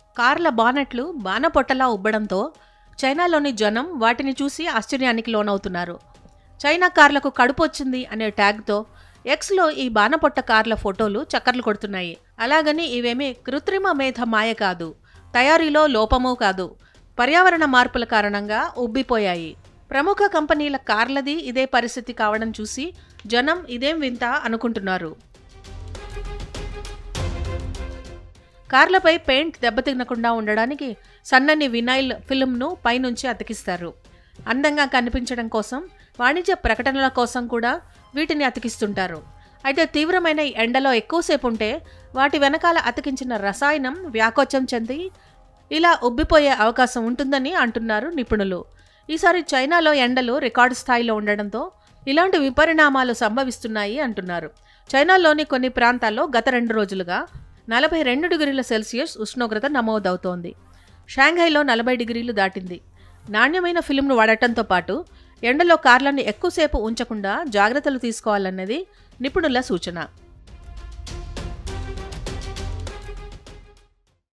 కార్ల బానెట్లు బాణపొట్టలా ఉబ్బడంతో చైనాలోని జనం వాటిని చూసి ఆశ్చర్యానికి లోనవుతున్నారు. చైనా కార్లకు కడుపు వచ్చింది అనే ట్యాగ్తో ఎక్స్లో ఈ బాణపొట్ట కార్ల ఫోటోలు చక్కర్లు కొడుతున్నాయి. అలాగని ఇవేమీ కృత్రిమ మేధ మాయ కాదు, తయారీలో లోపమూ కాదు, పర్యావరణ మార్పుల కారణంగా ఉబ్బిపోయాయి. ప్రముఖ కంపెనీల కార్లది ఇదే పరిస్థితి కావడం చూసి జనం ఇదేం వింత అనుకుంటున్నారు. కార్లపై పెయింట్ దెబ్బతినకుండా ఉండడానికి సన్నని వినైల్ ఫిల్మ్ను పైనుంచి అతికిస్తారు. అందంగా కనిపించడం కోసం, వాణిజ్య ప్రకటనల కోసం కూడా వీటిని అతికిస్తుంటారు. అయితే తీవ్రమైన ఎండలో ఎక్కువసేపు ఉంటే వాటి వెనకాల అతికించిన రసాయనం వ్యాకోచం చెంది ఇలా ఉబ్బిపోయే అవకాశం ఉంటుందని అంటున్నారు నిపుణులు. ఈసారి చైనాలో ఎండలు రికార్డు స్థాయిలో ఉండడంతో ఇలాంటి విపరిణామాలు సంభవిస్తున్నాయి అంటున్నారు. చైనాలోని కొన్ని ప్రాంతాల్లో గత 2 రోజులుగా 42 డిగ్రీల సెల్సియస్ ఉష్ణోగ్రత నమోదవుతోంది. షాంఘైలో 40 డిగ్రీలు దాటింది. నాణ్యమైన ఫిల్మ్ను వాడటంతో పాటు ఎండలో కార్లను ఎక్కువసేపు ఉంచకుండా జాగ్రత్తలు తీసుకోవాలన్నది నిపుణుల సూచన.